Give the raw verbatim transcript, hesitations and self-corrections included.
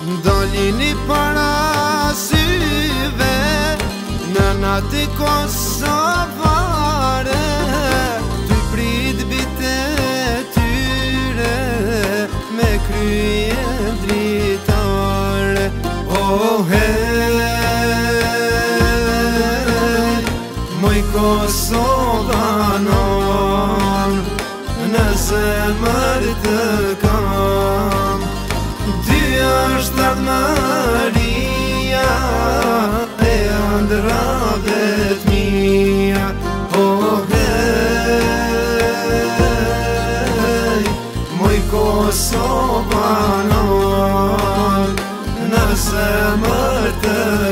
Dolini para syve në natë kosovare, ty prit bite tyre me krye dritare. Oh hey, moj kosovanon, në zemër të kam dy është atë Maria e ëndrave t'mija. Oh hey, moj kosovanon, në zemër të